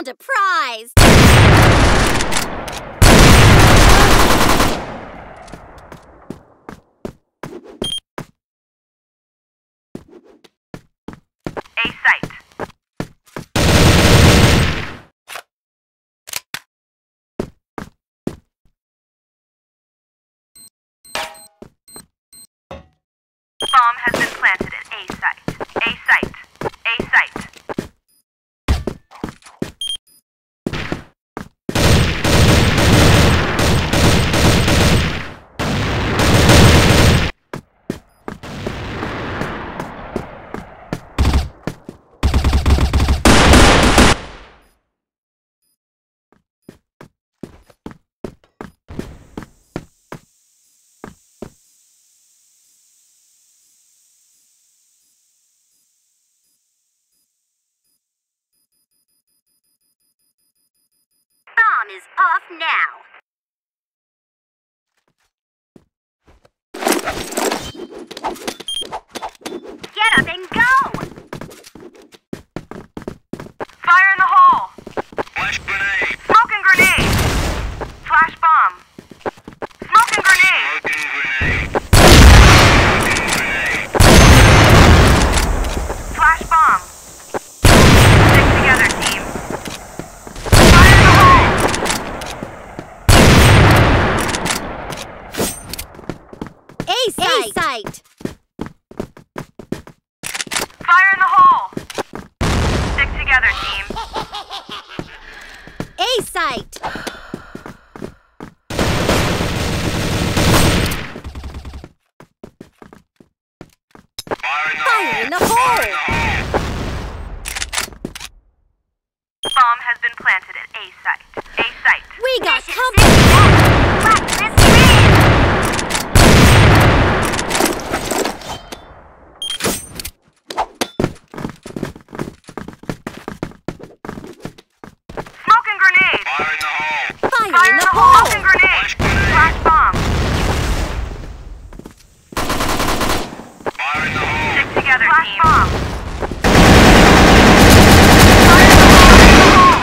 found a prize! A site. Bomb has been planted at A site. A site. A site. Bomb is off now! Get up and go! Fire in the hole! Flash grenade! Smoke and grenade! Flash bomb! Smoke and grenade! Smoking grenade! Flash bomb! Stick together, team! Fire in the hole! A site! Fire in the hole! Stick together, team! A site! Fire in the hole! Fire in the Fire in the hole! hole! Bomb has been planted at A site. A site. We got Mission company! Blacklist win! Smoke and grenade! Fire in the hole! Fire in the Smoke hole! and grenade! Flash grenade! Flash bomb! Fire in the hole! Stick together, Flash team! bomb! Fire in the hole!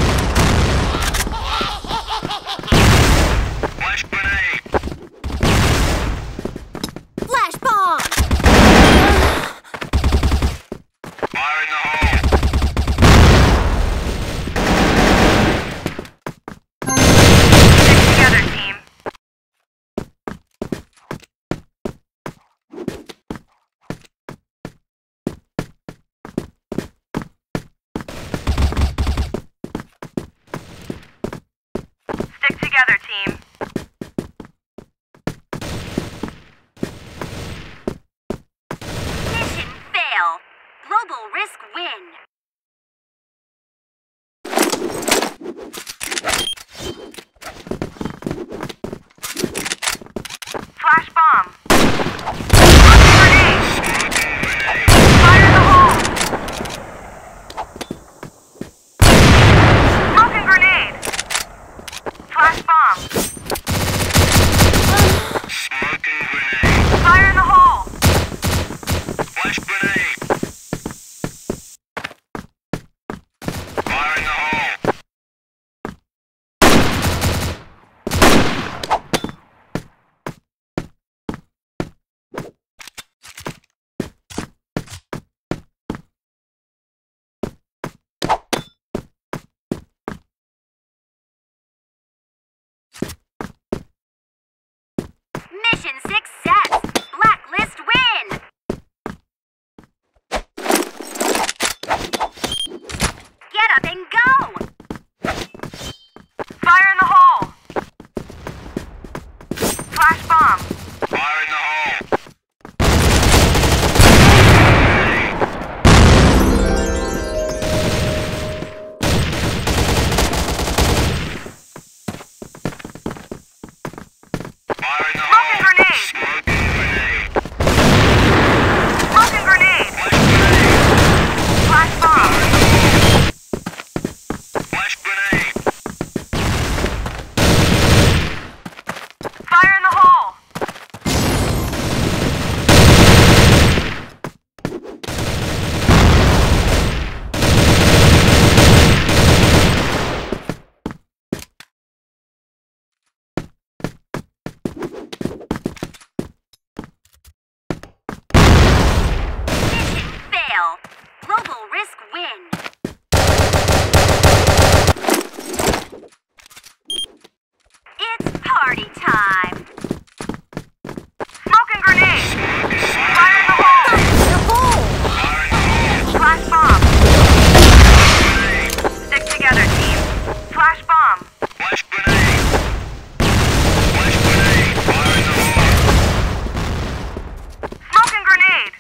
Flash grenade! Flash bomb! Fire in the hole! Stick together, team! Stick together, team! Mission fail! Global risk win! Flash bomb! Smoke and grenade! Fire in the hole! Smoke and grenade! Flash bomb! Smoking grenade! Fire in the hole! Flash grenade! Fire in the hole! Mission success! Blacklist win! Get up and go! Fire in the hole! Flash bomb! Fire in the hole! Fire in the Smoke and hole! grenade! Smoking Risk win. It's party time. Smoke and grenade! Fire in the hole! The hole. Flash bomb! Stick together, team. Flash bomb! Flash grenade! Flash grenade! Fire in the hole! Smoke and grenade!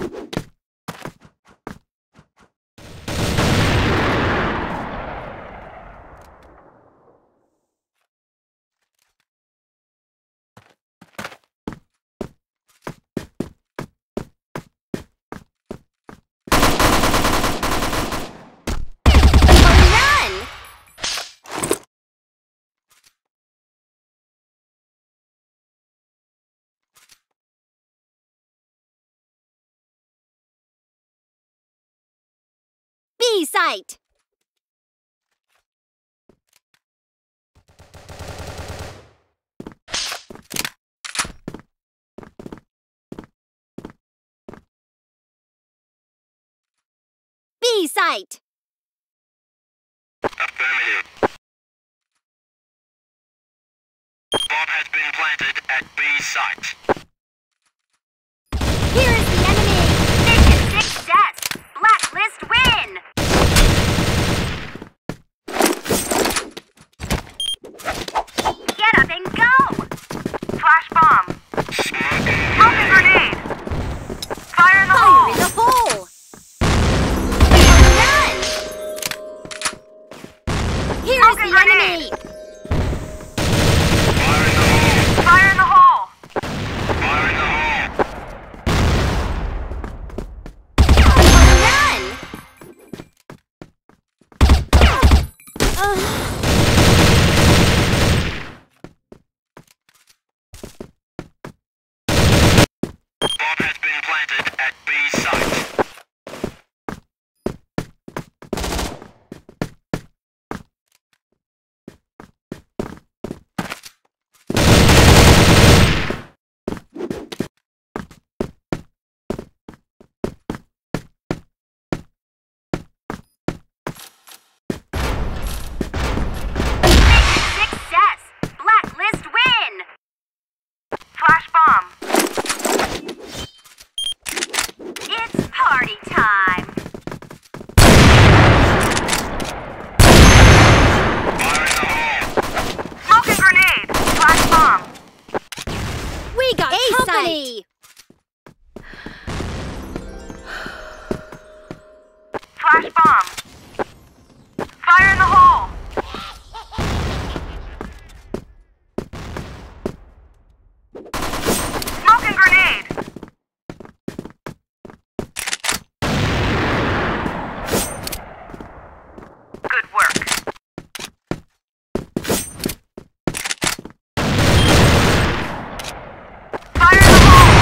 Run. B site. B site. Affirmative. Bomb has been planted at B site. Here is the enemy. Mission success. Blacklist win. Get up and go. Flash bomb! Smoking Smoke and grenade! Fire in the Fire hole! in the hole. Run. Here is Smoke and the enemy. Fire in the hole! Fire in the hole! Fire in the hole! Run. Ugh. Bomb has been planted at B site. Success. Blacklist win. Flash bomb! It's party time. Fire in the hole! Smoke and grenade! Flash bomb! We got company. Flash bomb! Fire in the hole! Smoke and grenade! Good work. Fire in the hole!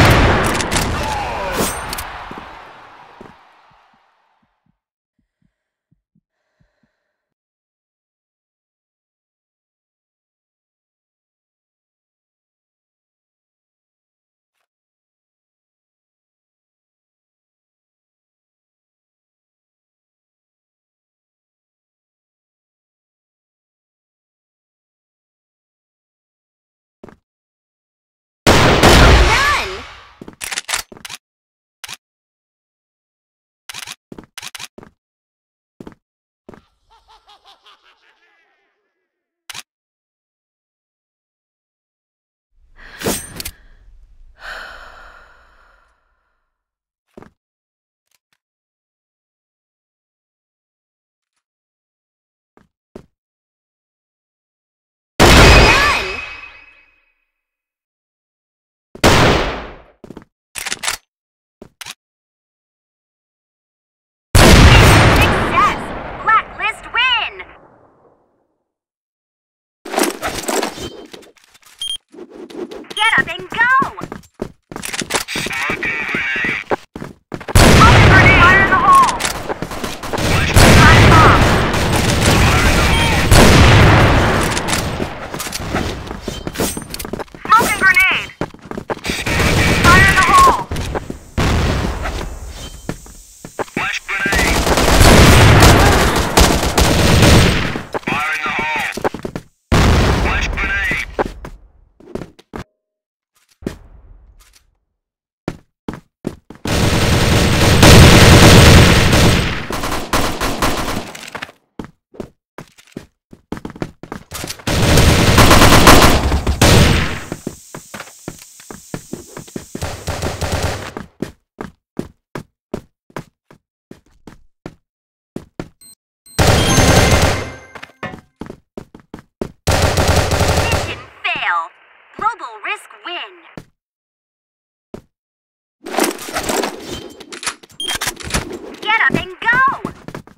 Get up and go!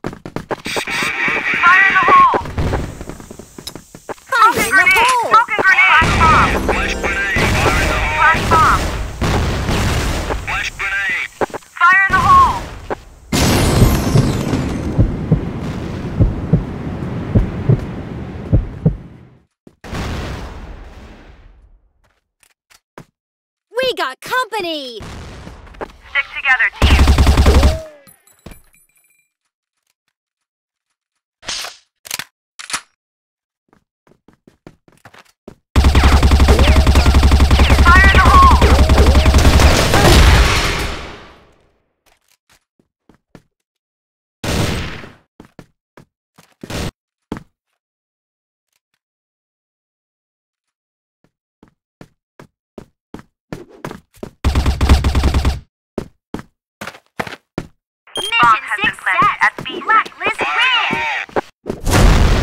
Fire in the hole! Fire in the hole! Smoking grenade! Flash bomb! Flash grenade! Fire in the hole! Flash bomb! Flash grenade! Fire in the hole! We got company! Stick together, team. Fire in the hole! Bomb Mission has been planted success! at B. Blacklist Fire in win! the hole!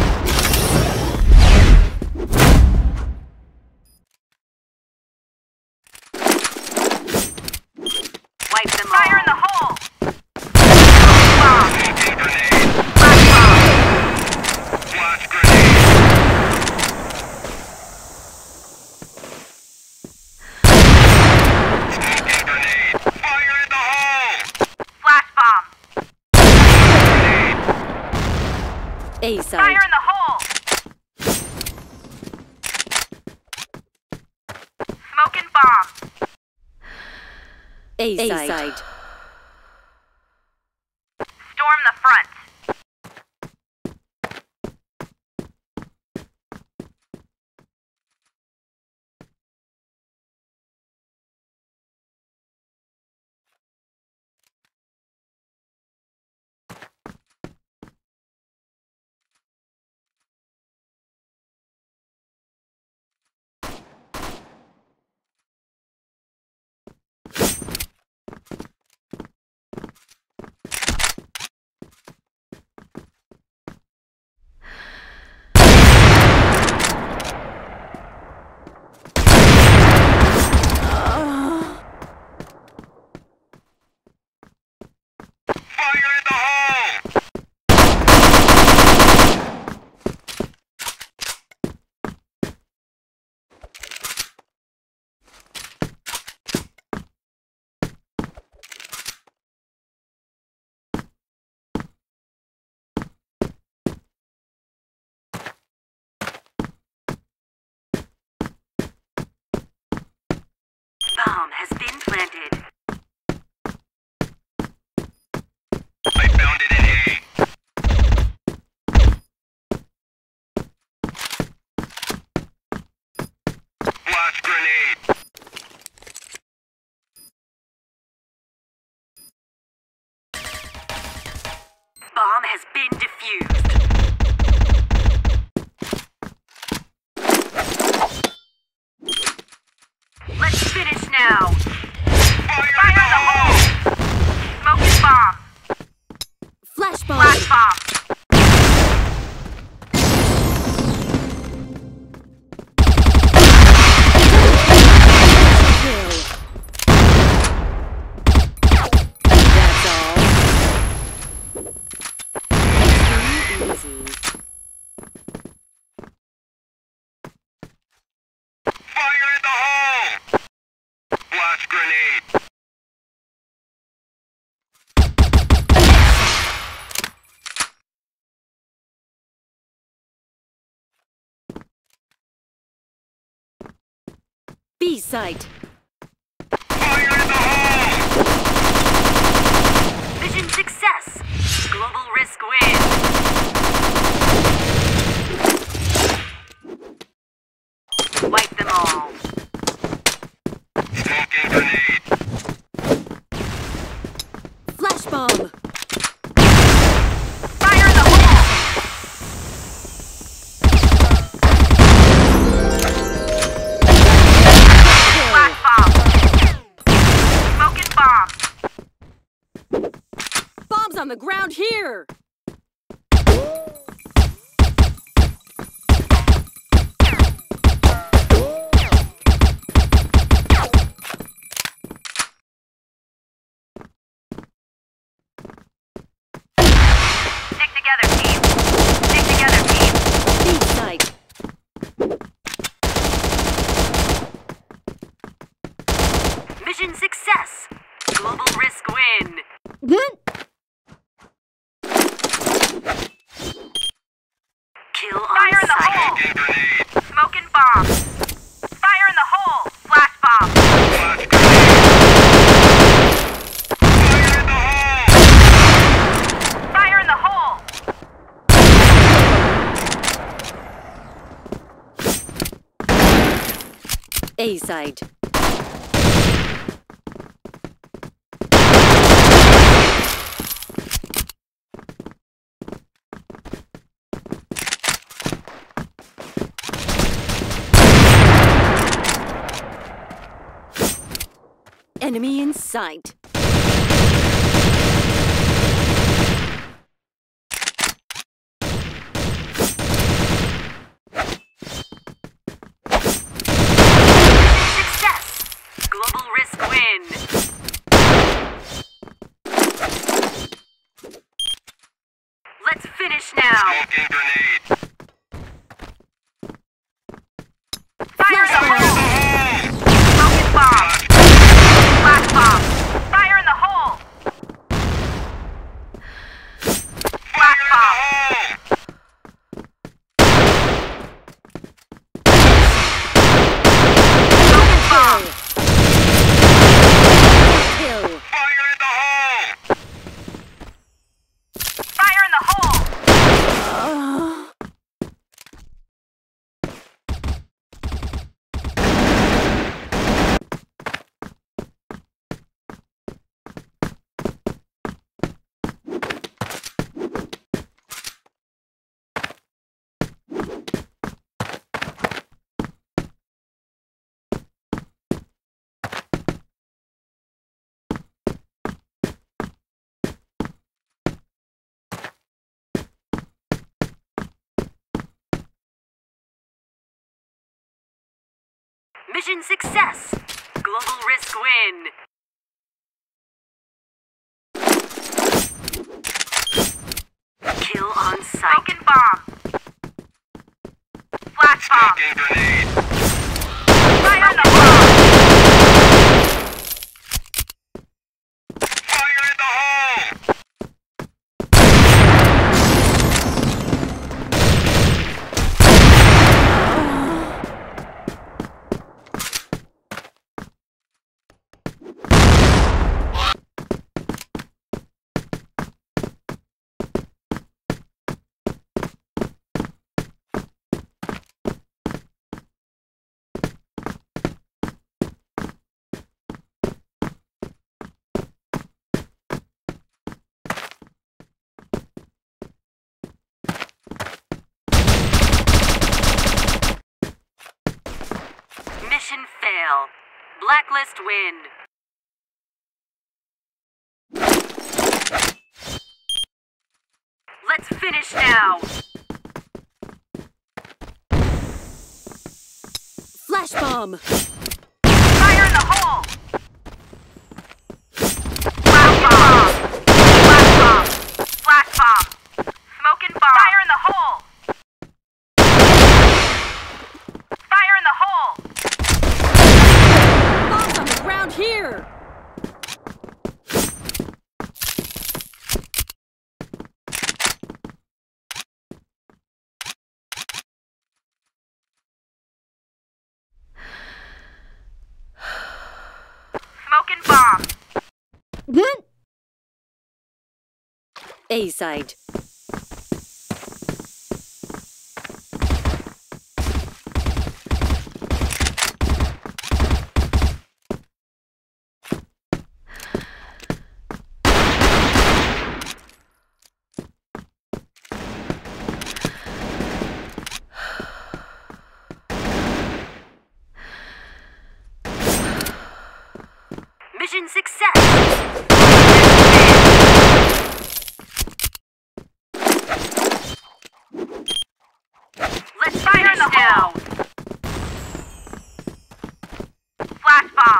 Wipe them all. Fire in the hole! Bomb! Smoking grenade! Flash bomb! Flash grenade! Smoking grenade! Fire in the hole! Flash bomb! A Fire side. in the hole! Smoking bomb! A side. Storm the front. Fire in the hole! Bomb has been planted. I found it in A. Flash grenade! Bomb has been defused. Let's finish now. Fire in the hole! Smoking bomb. Flash bomb. Flash bomb. Kill. That's all. Easy. Fire in the hole! Flash grenade! B side. Fire in the hole! Mission success. Global risk win. Wipe them all. Smoking grenade! Flash bomb. Fire in the hole. Flash bomb. Smoking bomb. Bombs on the ground here. Global risk win. Kill on Fire in the sight. hole! Smoking grenade! Smoking bomb. Fire in the hole. Flash bomb. Flash grenade! Fire in the hole! Fire in the hole. A site. Enemy in sight. Success. Global risk win. Let's finish now. Smoking grenade! Fire in the Fire in hole. the hole! Smoking bomb. Flash bomb. Fire in the hole. Flash bomb. Smoking bomb. Kill. Fire in the hole! Fire in the hole. Mission success. Global risk win. Kill on sight. Smoking bomb. Flash bomb. Smoking grenade! Fire in the hole. Fire in the hole! Mission fail. Blacklist win. Let's finish now. Flash bomb. Fire in the hole. Flash bomb. Flash bomb. Flash bomb. Smoking bomb. Fire in the hole. Fire in the hole. Bombs on the ground here. Smoking bomb. A site. Mission success. Let's fire in the hole. Flash bomb.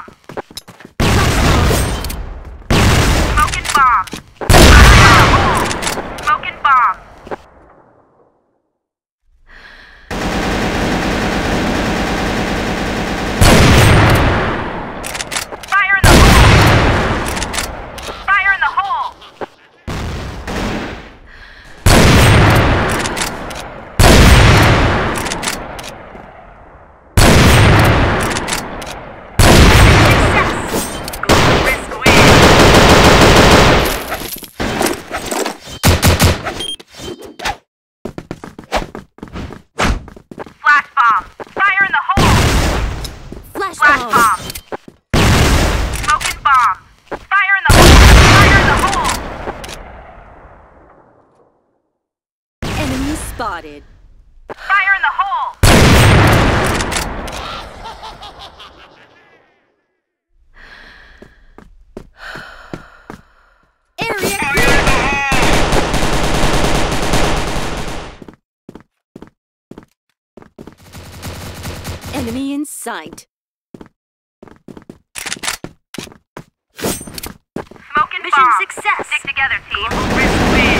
Smoking bomb. Fire in the hole. Smoking bomb. Fire in the hole. spotted. Fire in the hole! Area Fire clear. in the hole! Enemy in sight. Smoking Mission bomb. success. Stick together, team. Global risk win.